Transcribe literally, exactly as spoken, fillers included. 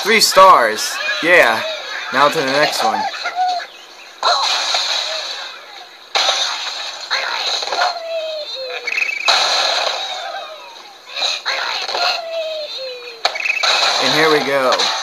Three stars. Yeah. Now to the next one. And here we go.